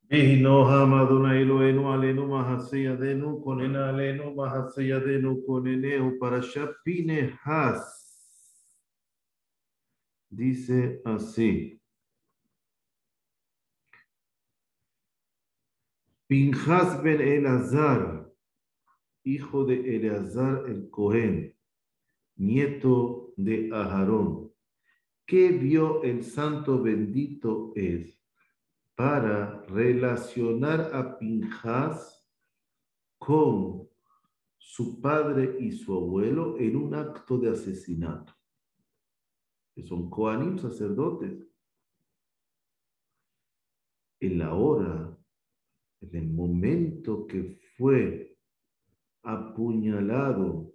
Ehinoham Adonai Eloheinu alenu mahaseyadenu konena alenu mahaseyadenu koneneu parashat Pinehas. Dice así. Pinhas ben Elazar, hijo de Eleazar el Cohen, nieto de Aharón, que vio el santo bendito es para relacionar a Pinhas con su padre y su abuelo en un acto de asesinato, que son Kohanim, sacerdotes. En la hora, en el momento que fue apuñalado,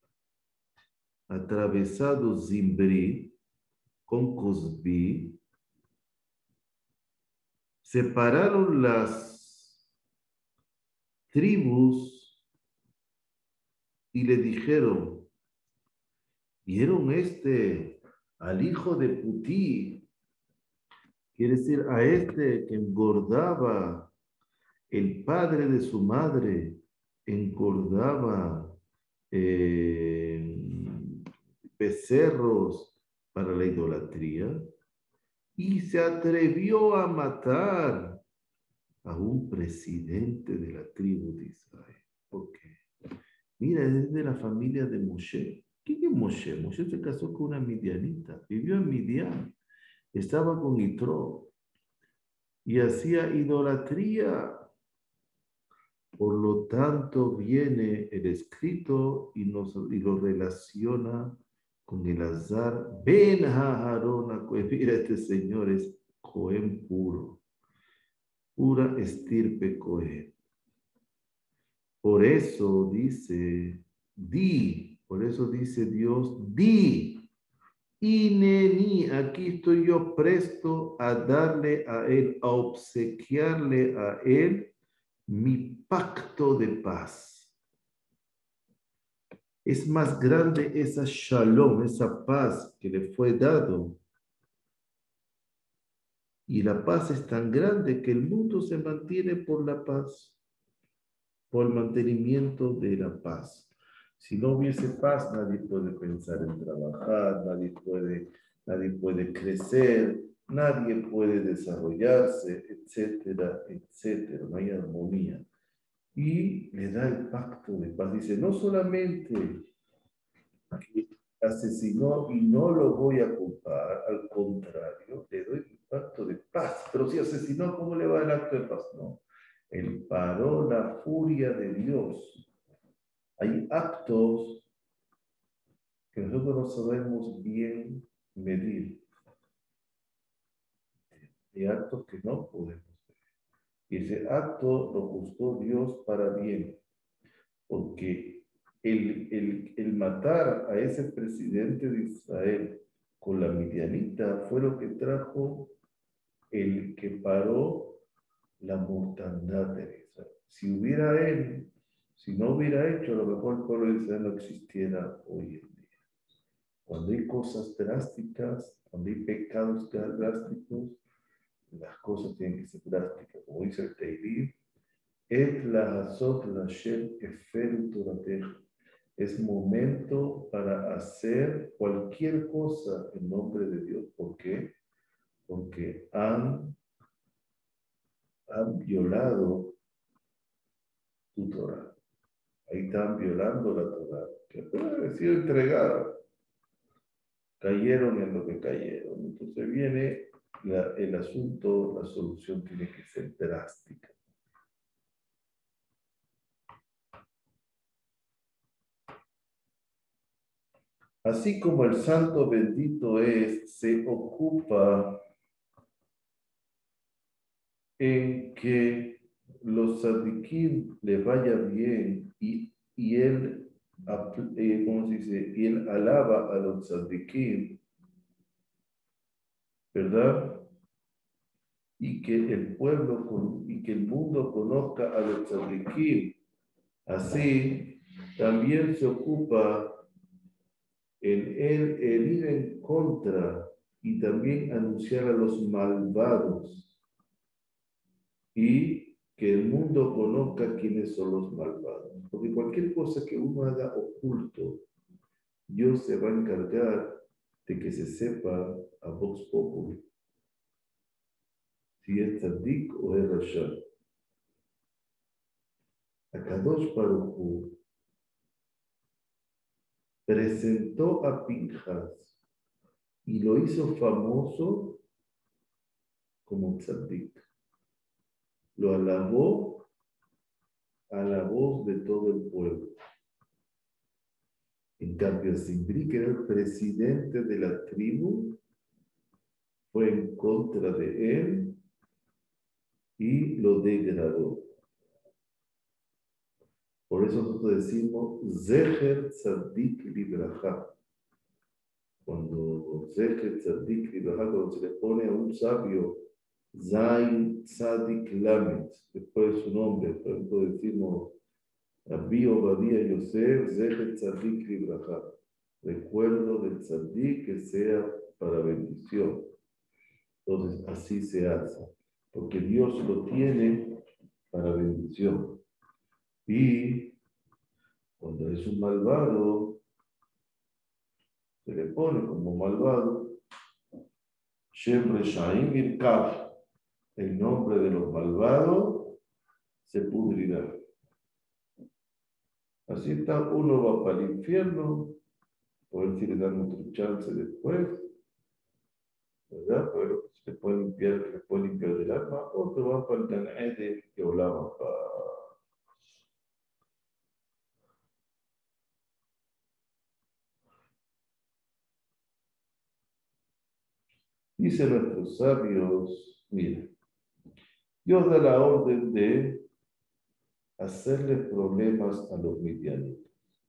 atravesado Zimbri con Cosbi, separaron las tribus y le dijeron, ¿vieron al hijo de Putí? Quiere decir, a este que engordaba, el padre de su madre, engordaba becerros para la idolatría y se atrevió a matar a un presidente de la tribu de Israel. ¿Por qué? Mira, es de la familia de Moshe. ¿Quién es Moshe? Moshe se casó con una midianita, vivió en Midian, estaba con Yitro y hacía idolatría. Por lo tanto, viene el escrito y lo relaciona con el azar. Ben Aharón, mira, este señor es Cohen puro, pura estirpe Cohen. Por eso dice, por eso dice Dios, Ineni, aquí estoy yo presto a darle a él, a obsequiarle a él mi pacto de paz. Es más grande esa shalom, esa paz que le fue dado. Y la paz es tan grande que el mundo se mantiene por la paz, por el mantenimiento de la paz. Si no hubiese paz, nadie puede pensar en trabajar, nadie puede crecer, nadie puede desarrollarse, etcétera, etcétera. No hay armonía. Y le da el pacto de paz. Dice, no solamente que asesinó y no lo voy a culpar, al contrario, le doy el pacto de paz. Pero si asesinó, ¿cómo le va el acto de paz? No. Él paró la furia de Dios. Hay actos que nosotros no sabemos bien medir. Hay actos que no podemos ver. Y ese acto lo juzgó Dios para bien. Porque el matar a ese presidente de Israel con la midianita fue lo que trajo el que paró la mortandad de Israel. Si no hubiera hecho, a lo mejor el pueblo de Israel no existiera hoy en día. Cuando hay cosas drásticas, cuando hay pecados drásticos, las cosas tienen que ser drásticas. Como dice el Teilim, Et la hazot la Shem eferu torateja. Es momento para hacer cualquier cosa en nombre de Dios. ¿Por qué? Porque han violado tu Torah. Ahí están violando la Torah, que puede haber sido entregada. Cayeron en lo que cayeron. Entonces viene el asunto, la solución tiene que ser drástica. Así como el santo bendito se ocupa en que los tzadikim le vaya bien y él, ¿cómo se dice? Y él alaba a los tzadikim, ¿verdad? Y que y que el mundo conozca a los tzadikim. Así, también se ocupa el ir en contra y también anunciar a los malvados y que el mundo conozca quiénes son los malvados. Porque cualquier cosa que uno haga oculto, Dios se va a encargar de que se sepa a vox populi si es tzadik o es rasha. Akadosh Baruj Hu presentó a Pinchas y lo hizo famoso como tzadik. Lo alabó a la voz de todo el pueblo. En cambio, Zimri, que era el presidente de la tribu, fue en contra de él y lo degradó. Por eso nosotros decimos Zecher Tzadik Libraja. Cuando Zecher Tzadik Libraja, cuando se le pone a un sabio Zain Tzadik Lamet, después de su nombre, por ejemplo decimos Rabbi Obadiah Yosef Zecher Tzadik Libraja. Recuerdo del Tzadik que sea para bendición. Entonces así se hace, porque Dios lo tiene para bendición. Y cuando es un malvado, se le pone como malvado Shem Reshaim Irkav. El nombre de los malvados se pudrirá. Así está, uno va para el infierno, por ver si le dan otro chance después, ¿verdad? Pero se le puede limpiar del alma, otro va para el Gan Eden que hablaba para. Dicen nuestros sabios, mira, Dios da la orden de hacerle problemas a los midianitas.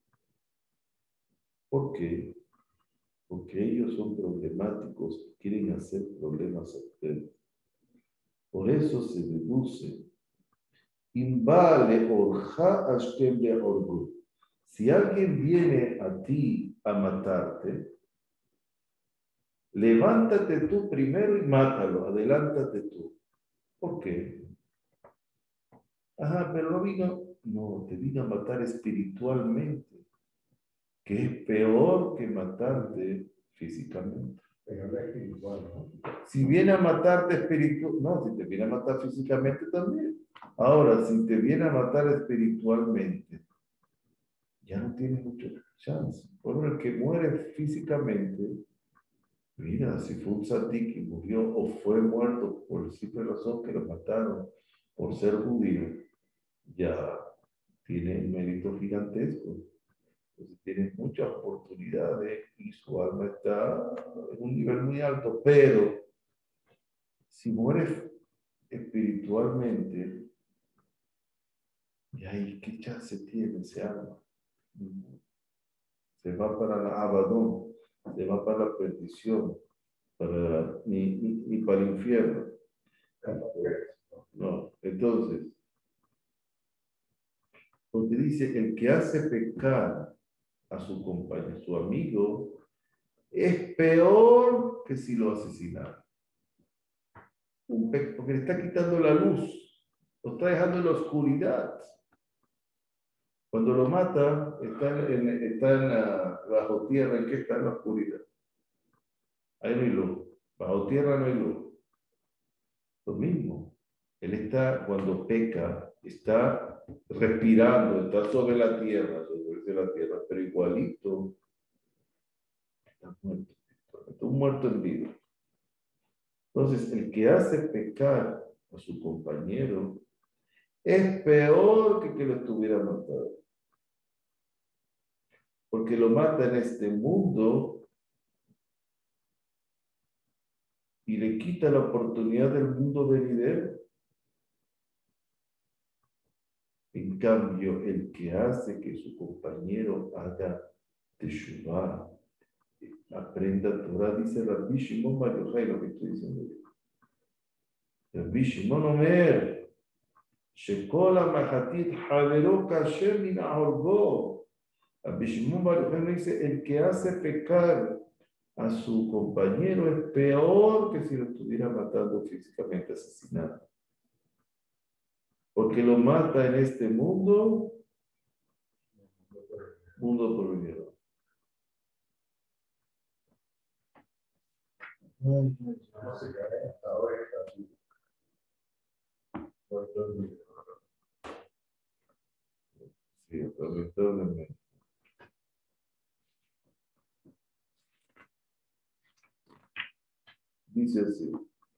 ¿Por qué? Porque ellos son problemáticos y quieren hacer problemas a ustedes. Por eso se deduce, Imbale orja Hashem de orgu. Si alguien viene a ti a matarte, levántate tú primero y mátalo, adelántate tú. ¿Por qué? Ajá, pero no, te vino a matar espiritualmente, que es peor que matarte físicamente. Pero no es espiritual, ¿no? Si viene a matarte espiritualmente, no, si te viene a matar físicamente también. Ahora, si te viene a matar espiritualmente, ya no tienes mucha chance. Por el que muere físicamente, mira, si fue un tzadik y murió o fue muerto por la simple razón que lo mataron por ser judío, ya tiene un mérito gigantesco. Entonces tienes muchas oportunidades y su alma está en un nivel muy alto. Pero si mueres espiritualmente, ¿y ahí qué chance tiene ese alma? Se va para la Abadón, se va para la perdición, ni para el infierno. No, entonces, porque dice, el que hace pecar a su compañero, a su amigo, es peor que si lo asesinaron. Porque le está quitando la luz, lo está dejando en la oscuridad. Cuando lo mata, está bajo tierra. ¿En qué está? En la oscuridad. Ahí no hay luz. Bajo tierra no hay luz. Lo mismo. Él está, cuando peca, está respirando, está sobre la tierra, pero igualito está muerto. Está un muerto en vida. Entonces, el que hace pecar a su compañero es peor que lo estuviera matando. Porque lo mata en este mundo y le quita la oportunidad del mundo venidero. En cambio, el que hace que su compañero haga teshuvah, aprenda Torah, dice Rabbi Shimon Bar Yochai, lo que estoy diciendo yo. Rabbi Shimon Omer, Shekol HaMachatit Havero Kashem Min HaHorgo. Rabbi Shimon Bar Yochai dice, el que hace pecar a su compañero es peor que si lo estuviera matando físicamente, asesinado. Porque lo mata en este mundo, mundo por venidero. No se cae hasta ahora está aquí. Sí, lamentablemente. Dice así.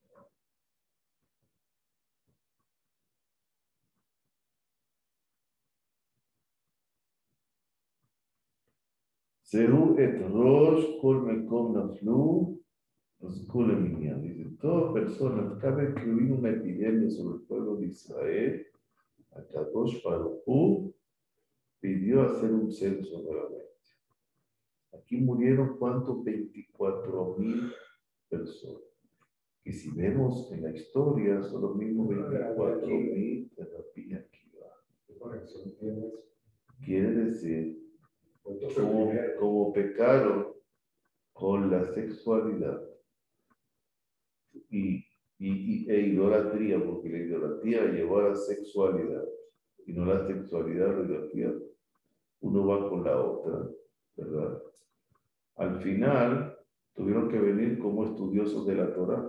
Sehu et rosh kol mekom naflu kol minyan. Dice, todas personas, cada vez que hubo una epidemia sobre el pueblo de Israel, Akadosh Baruj Hu pidió hacer un censo nuevamente. Aquí murieron, ¿cuántos? 24,000 personas. Y si vemos en la historia, son los mismos 24,000 de Rabbi Akiva. ¿Qué conexión tienes? Quiere decir, como pecaron con la sexualidad e idolatría, porque la idolatría llevó a la sexualidad, y no la sexualidad a la idolatría. Uno va con la otra, ¿verdad? Al final, tuvieron que venir como estudiosos de la Torá.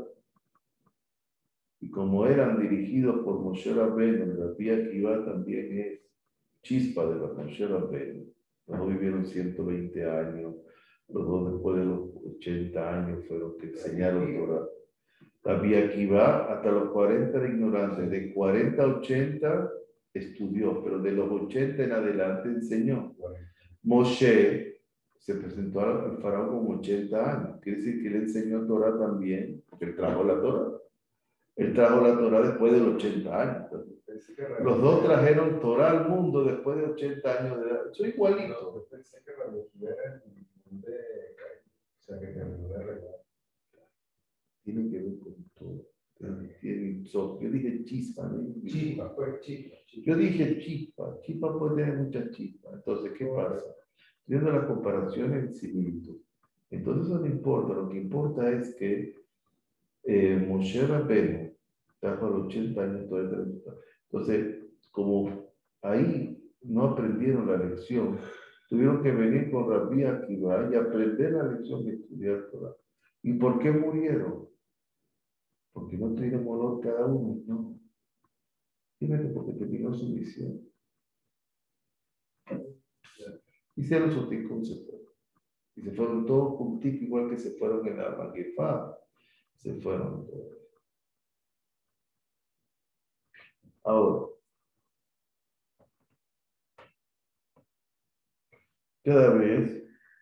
Y como eran dirigidos por Moshe Rabbeinu, el Rabbi Akiva también es chispa de los Moshe Rabbeinu. Los dos vivieron 120 años, los dos después de los 80 años fueron que enseñaron Torah. Rabbi Akiva hasta los 40 era ignorante, de 40 a 80 estudió, pero de los 80 en adelante enseñó. Moshe se presentó al faraón con 80 años, quiere decir que él enseñó Torah también, porque él trajo la Torah. Él trajo la Torah después de los 80 años. Los dos trajeron Torah al mundo después de 80 años de edad. Soy igualito. Yo pensé que la era de o sea, que terminó de arreglar. Tiene que ver con todo. Yo dije chispa, ¿no? Chispa, pues chispa. Yo dije chispa. Chispa puede tener mucha chispa. Entonces, ¿qué pasa? Viendo las comparaciones en similitud. Entonces, eso no importa. Lo que importa es que Moshe Rabbeinu trajo a los 80 años todo el resultado. Entonces, como ahí no aprendieron la lección, tuvieron que venir con Rabbi Akiva y aprender la lección de estudiar Torah. ¿Y por qué murieron? Porque no tuvieron olor cada uno, no. Simplemente porque terminó su misión. Hicieron su ticón, se fueron. Y se fueron todos juntitos, igual que se fueron en la Maguefá. Se fueron todos. Ahora, cada vez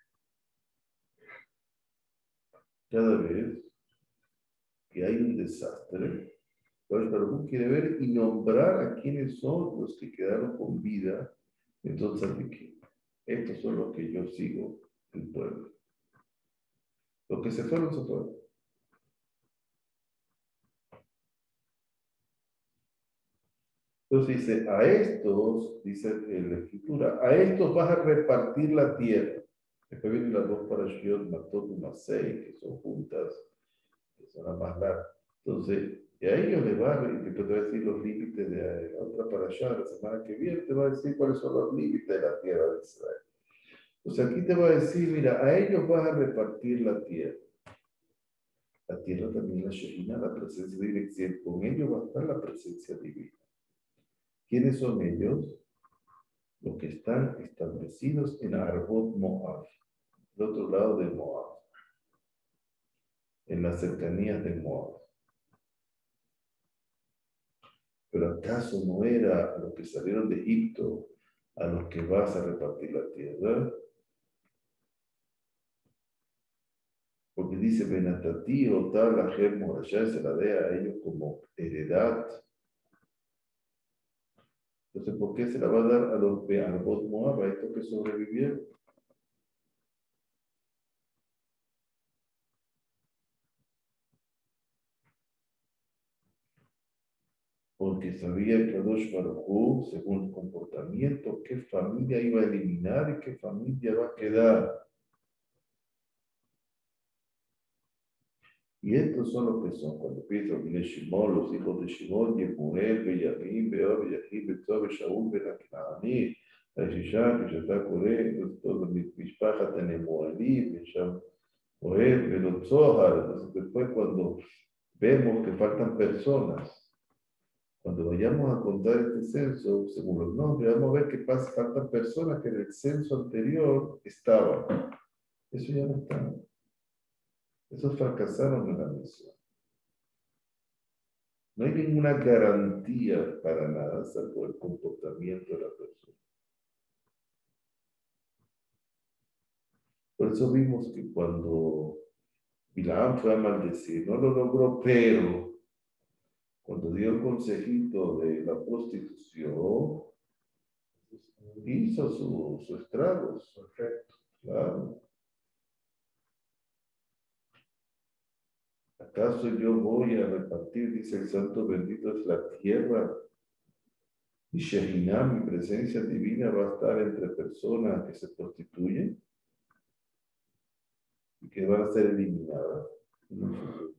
que hay un desastre, Kadosh Baruj Hu quiere ver y nombrar a quienes son los que quedaron con vida. Entonces, ¿de qué? Estos son los que yo sigo, el pueblo. Los que se fueron, se fueron. Entonces dice, a estos, dice en la escritura, a estos vas a repartir la tierra. Después vienen las dos parashiyot, Matot y Masei, que son juntas, que son las más largas. Entonces, y a ellos les va, y después te va a decir los límites de la otra parashá, la semana que viene te va a decir cuáles son los límites de la tierra de Israel. Entonces aquí te va a decir, mira, a ellos vas a repartir la tierra. La tierra también la Shekhinah, la presencia divina, con ellos va a estar la presencia divina. ¿Quiénes son ellos? Los que están establecidos en Arbot Moab, del otro lado de Moab, en las cercanías de Moab. Pero ¿acaso no era a los que salieron de Egipto a los que vas a repartir la tierra? Porque dice Benatati o tal, la Morashá se la dé a ellos como heredad. Entonces, ¿por qué se la va a dar a los de Arbot Moab, a estos que sobrevivieron? Porque sabía que Kadosh Baruj Hu, según el comportamiento, qué familia iba a eliminar y qué familia va a quedar. Y estos son los que son, cuando piensan en Shimón, los hijos de Shimón, Yemuel, Benjamín, Beor, Yahim, Betzor, Shaul, Benaknaní, Ashishá, Pishatá, Coré, todos mis Mishpacha, Tenemoalí, Besham, Oel, Belotzohar. Entonces, después, cuando vemos que faltan personas, cuando vayamos a contar este censo, según los nombres, vamos a ver que faltan personas que en el censo anterior estaban. Eso ya no está. Esos fracasaron en la misión. No hay ninguna garantía para nada, salvo el comportamiento de la persona. Por eso vimos que cuando Bilam fue a maldecir, no lo logró, pero cuando dio el consejito de la prostitución, hizo sus estragos. Perfecto. Claro. ¿Acaso yo voy a repartir, dice el santo bendito, es la tierra? Y Shehinah, mi presencia divina, va a estar entre personas que se prostituyen y que van a ser eliminadas en el futuro.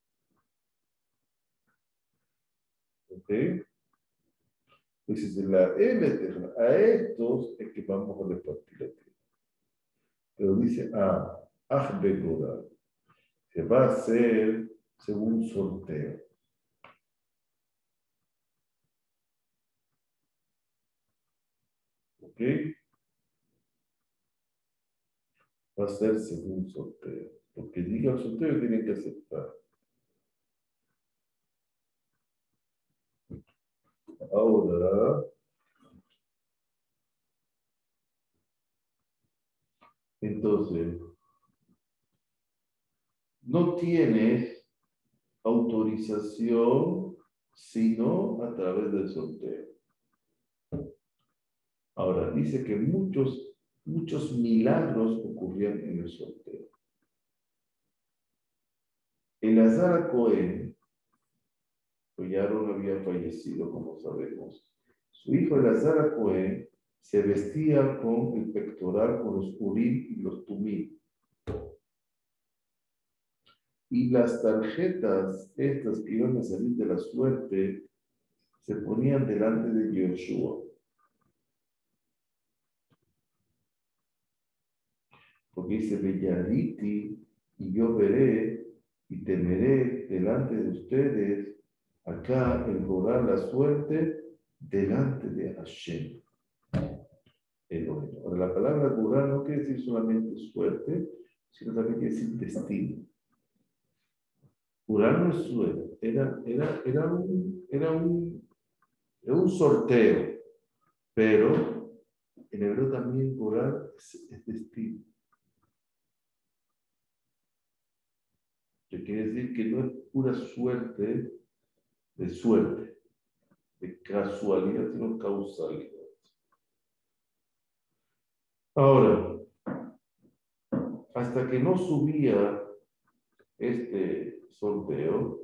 ¿Ok? Entonces, la M eterna, a estos es que vamos a repartir la tierra. Pero dice, Ahbegoral, se va a hacer según un sorteo. ¿Ok? Va a ser según sorteo. Lo que diga el sorteo tienen que aceptar. Ahora, entonces, no tienes autorización sino a través del sorteo. Ahora, dice que muchos milagros ocurrían en el sorteo. Elazar Cohen, pues ya no había fallecido, como sabemos. Su hijo Elazar Cohen se vestía con el pectoral, con los urim y los tumim. Y las tarjetas, estas que iban a salir de la suerte, se ponían delante de Yoshua. Porque dice, Bellariti, y yo veré y temeré delante de ustedes, acá el Goral, la suerte, delante de Hashem. Ahora, la palabra Goral no quiere decir solamente suerte, sino también quiere decir destino. Goral no es suerte, era un sorteo, pero en hebreo también Goral es destino. Que quiere decir que no es pura suerte, de casualidad, sino causalidad. Ahora, hasta que no subía este sorteo,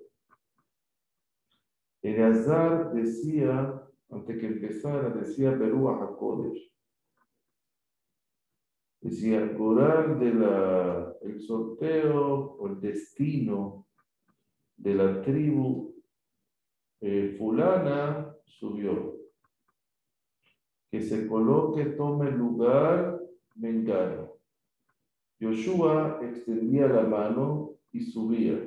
Eleazar decía, antes que empezara, decía Perú a Hakodesh. Decía, el coral el sorteo o el destino de la tribu fulana subió. Que se coloque, tome lugar, Mengano. Yoshua extendía la mano y subía.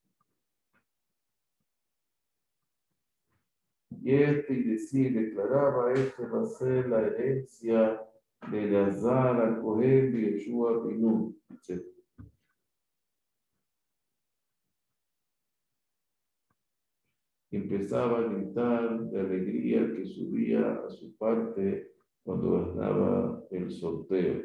Y decía y declaraba, va a ser la herencia de Eleazar, a Cohen, de Yoshua, Binú, etc. Empezaba a gritar de alegría que subía a su parte cuando ganaba el sorteo.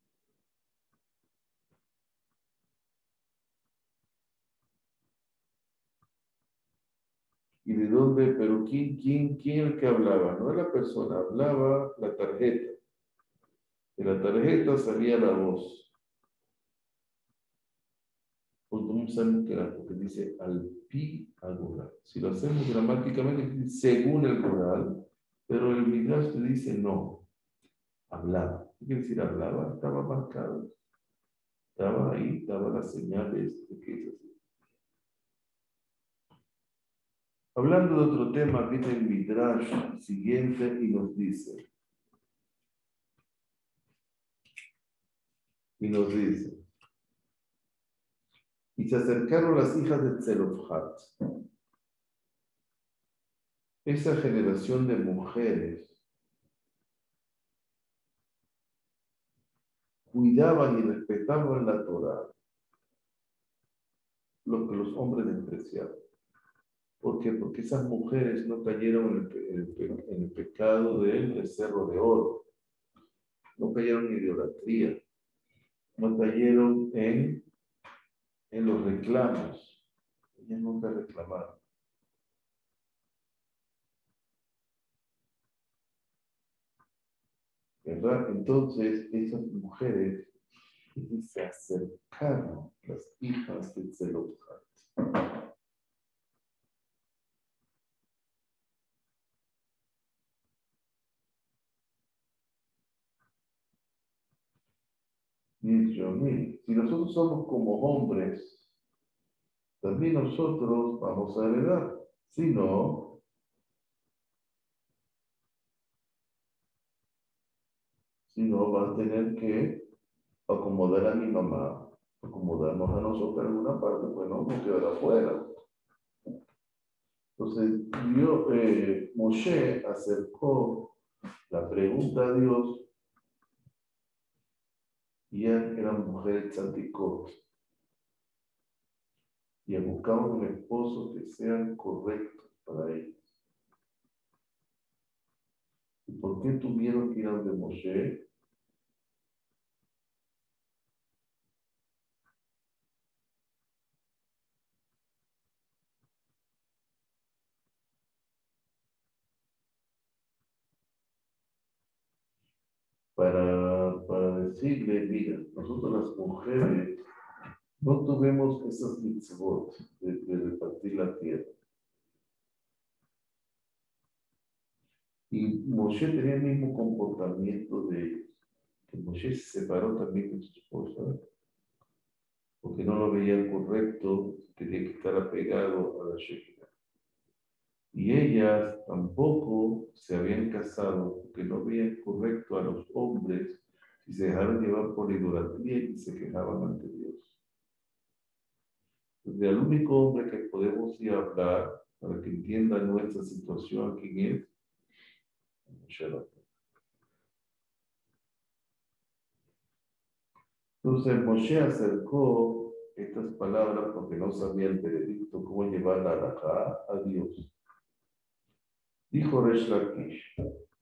¿Y de dónde? Pero ¿quién el que hablaba? No era la persona, hablaba la tarjeta. De la tarjeta salía la voz. ¿Cómo sabemos que era? Porque dice al pi agoral. Si lo hacemos gramáticamente, dice según el coral, pero el Midrash te dice no, hablaba. ¿Qué quiere decir hablaba? Estaba marcado. Estaba ahí, estaba las señales de que es así. Hablando de otro tema, viene el Midrash siguiente y nos dice, y se acercaron las hijas de Tzelofhat, esa generación de mujeres cuidaban y respetaban la Torah, lo que los hombres despreciaban. ¿Por qué? Porque esas mujeres no cayeron en el pecado del becerro de oro, no cayeron en idolatría, no cayeron en los reclamos. Ellas nunca reclamaron. ¿Verdad? Entonces, esas mujeres se acercaron, las hijas de Zelofhat. Si nosotros somos como hombres, también nosotros vamos a heredar. Si no, vas a tener que acomodar a mi mamá, acomodarnos a nosotros en alguna parte, pues no, no quedar afuera. Entonces, Moshe acercó la pregunta a Dios y eran mujeres tzadikot. Y buscaban un esposo que sean correctos para ellos. ¿Y por qué tuvieron que ir al de Moshe? Para decirle, mira, nosotros las mujeres no tuvimos esas mitzvot de repartir la tierra. Y Moshe tenía el mismo comportamiento de ellos. Que Moshe se separó también de su esposa, porque no lo veía correcto, tenía que estar apegado a la Shekinah. Y ellas tampoco se habían casado, porque no veían correcto a los hombres y se dejaron llevar por la idolatría y se quejaban ante Dios. Entonces, el único hombre que podemos ir a hablar para que entienda nuestra situación, ¿quién es? Moshe Rabbeinu. Entonces Moshe acercó estas palabras porque no sabía el veredicto, cómo llevar la halajá a Dios. Dijo Resh Lakish,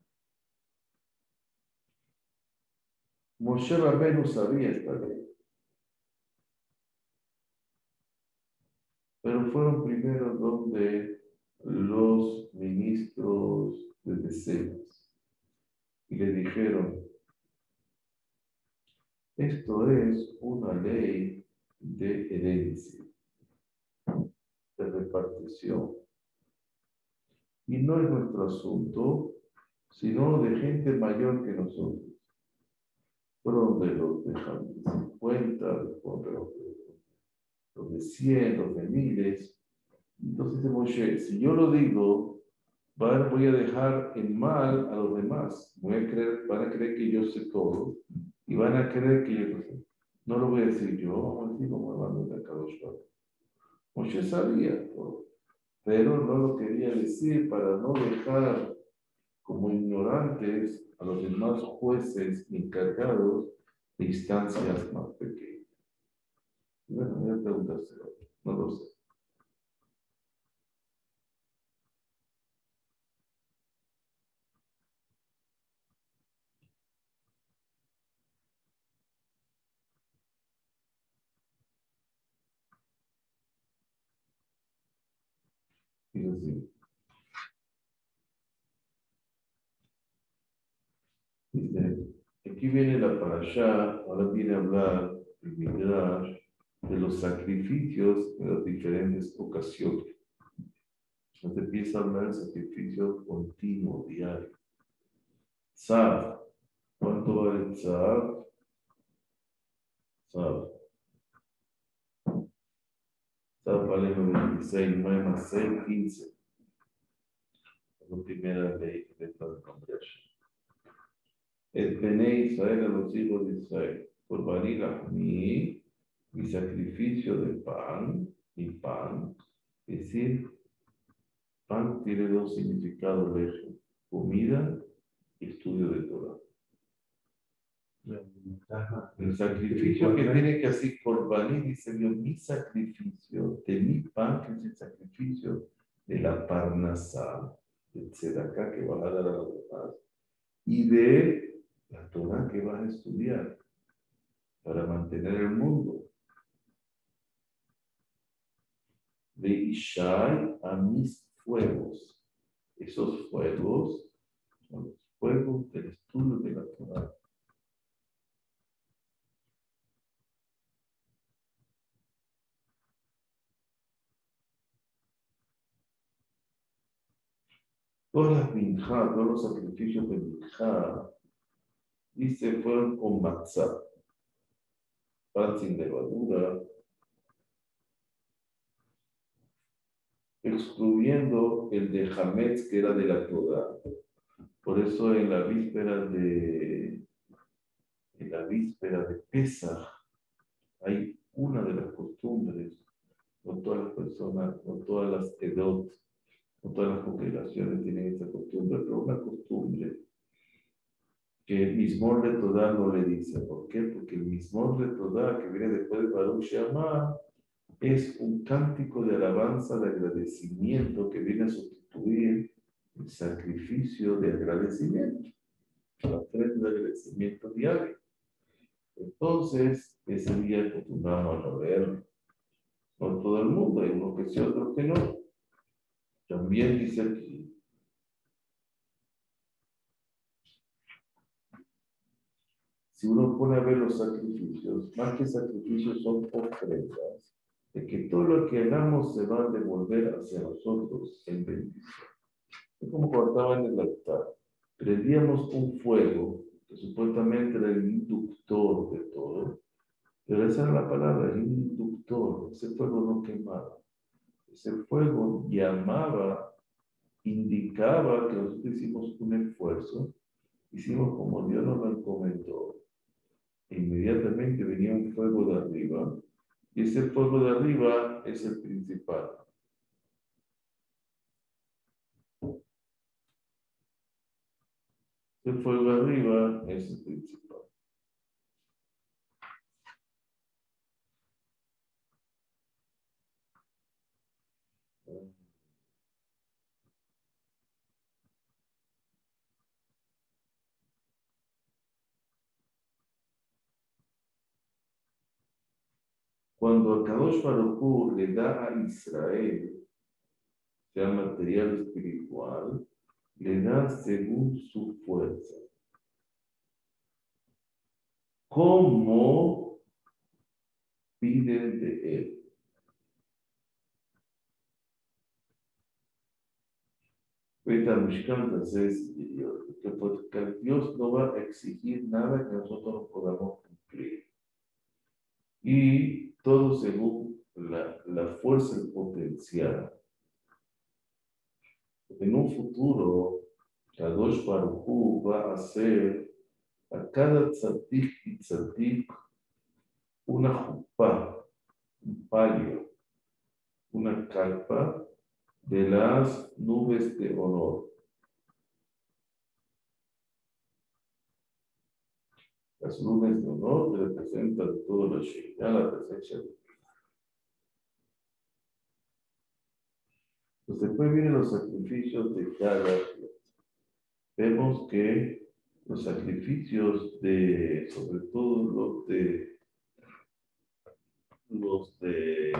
Moshe Rabbeinu sabía esta ley, pero fueron primero donde los ministros de Tebas y le dijeron, esto es una ley de herencia, de repartición. Y no es nuestro asunto, sino de gente mayor que nosotros. Fueron de los de 50, los de 100, los de miles. Entonces dice Moshe, si yo lo digo, voy a dejar en mal a los demás. Van a creer que yo sé todo y van a creer que yo no sé. No lo voy a decir yo, vamos a decir como hablando de Kadosh Baruj. Moshe sabía todo, pero no lo quería decir para no dejar como ignorantes a los demás jueces encargados de instancias más pequeñas. Bueno, voy a preguntárselo, no lo sé. Dice así. Dice, aquí viene la parashá, ahora viene a hablar el Midrash de los sacrificios en las diferentes ocasiones. Entonces empieza a hablar del sacrificio continuo, diario. Tzav. ¿Cuánto vale el Tzav? Tzav. Tzav vale 96, 9 más 6, 15. la primera ley de esta congregación. El Bene Israel a los hijos de Israel, por venir a mí, mi sacrificio de pan y pan, es decir, pan tiene dos significados lejos, comida y estudio de Torah. El sacrificio que tiene que hacer por venir, dice Dios, mi sacrificio de mi pan, que es el sacrificio de la parnasá, del tzedaká que vas a dar a los demás, y de la Torah que vas a estudiar para mantener el mundo. De Ishai a mis fuegos. Esos fuegos son los fuegos del estudio de la Torah. Todas las minjá, todos los sacrificios de minjá, dice, fueron con matzah, pan sin levadura, excluyendo el de Hametz, que era de la Torah. Por eso en la víspera de Pesach hay una de las costumbres, no todas las personas, no todas las edot, no todas las congregaciones tienen esa costumbre, pero una costumbre que el Mizmor de Todá no le dice. ¿Por qué? Porque el Mizmor de Todá, que viene después de Baruch She'amar, es un cántico de alabanza, de agradecimiento que viene a sustituir el sacrificio de agradecimiento, la ofrenda de agradecimiento diario. Entonces, ese día acostumbramos a ver, no todo el mundo, hay unos que sí, otros que no. También dice aquí, si uno pone a ver los sacrificios, más que sacrificios son ofrendas, de que todo lo que hagamos se va a devolver hacia nosotros en bendición. Es como cuando estaba en el altar, prendíamos un fuego, que supuestamente era el inductor de todo, pero esa era la palabra, el inductor. Ese fuego no quemaba. Ese fuego llamaba, indicaba que nosotros hicimos un esfuerzo, hicimos como Dios nos lo encomendó. E inmediatamente venía un fuego de arriba, y ese fuego de arriba es el principal. El fuego de arriba es el principal. Cuando Kadosh Baruj Hu le da a Israel, sea material espiritual, le da según su fuerza. ¿Cómo piden de él? Que Dios no va a exigir nada que nosotros no podamos cumplir. Y todo según la fuerza, el potencial. En un futuro, Kadosh Baruj Hu va a hacer a cada tzadik y tzadik una jupá, un palio, una carpa de las nubes de honor. Las nubes de honor representan todo la Shekinah, la presencia de Dios. Entonces, después vienen los sacrificios de cada día. Vemos que los sacrificios sobre todo los de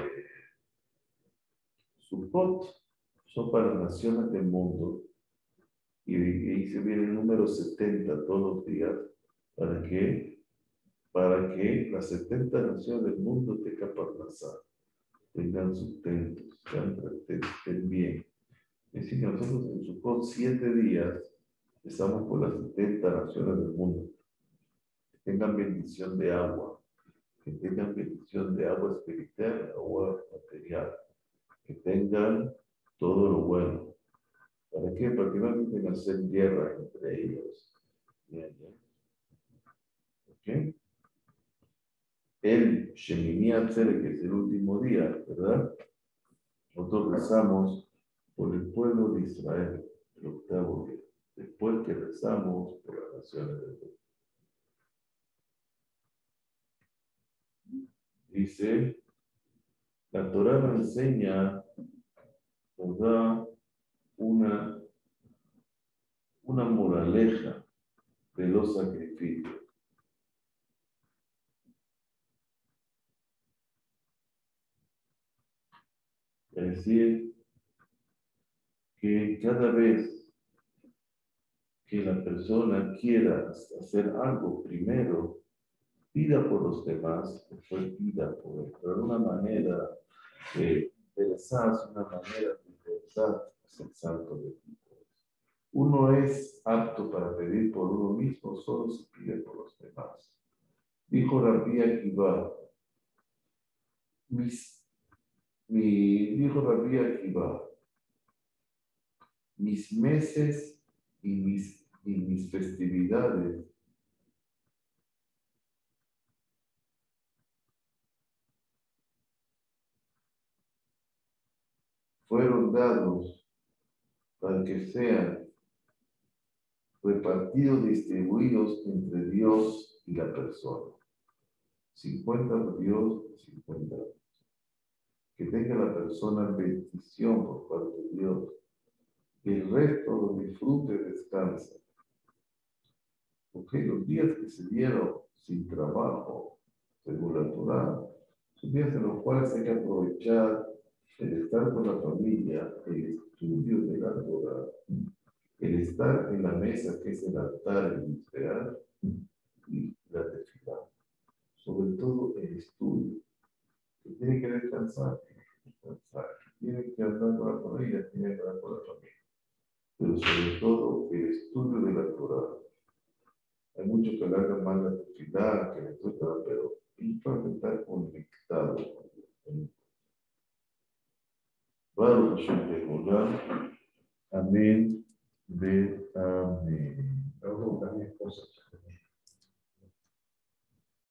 Sukkot, son para las naciones del mundo. Y ahí se viene el número 70 todos los días. ¿Para qué? Para que las 70 naciones del mundo tengan parnasá, tengan sustentos, estén bien. Es decir, que nosotros en Sukkot 7 días estamos por las 70 naciones del mundo. Que tengan bendición de agua, que tengan bendición de agua espiritual, agua material, que tengan todo lo bueno, ¿Para qué? Para que no empiecen a hacer guerra entre ellos. Bien, bien. ¿Ok? El Shemini Atzeret, que es el último día, ¿verdad? Nosotros rezamos por el pueblo de Israel, el octavo día. Después que rezamos por las naciones del mundo. Dice, la Torá nos enseña, nos da una moraleja de los sacrificios. Es decir, que cada vez que la persona quiera hacer algo primero, pida por los demás, después pida por él. Pero de una manera interesante, una manera interesante, es el santo de Dios. Uno es apto para pedir por uno mismo solo si pide por los demás. Dijo Rabbi Akiva, dijo Rabbi Akiva, mis meses y mis festividades fueron dados para que sean repartidos, distribuidos entre Dios y la persona. 50 por Dios, 50 por persona. Que tenga la persona bendición por parte de Dios. Que el resto lo disfrute, descansa. Porque los días que se dieron sin trabajo, según la Torá, son días en los cuales hay que aprovechar el estar con la familia, el estudio de la Torá, el estar en la mesa que es el altar, el misterar y la tefilá. Sobre todo el estudio, que tiene que descansar, tiene que andar con la familia, tiene que andar con la familia. Pero sobre todo el estudio de la Torá. Hay muchos que hablan mal de tefilá, que etcétera, pero importante estar conectado con Dios. Baruch Hashem, amén, amén. Luego también cosas.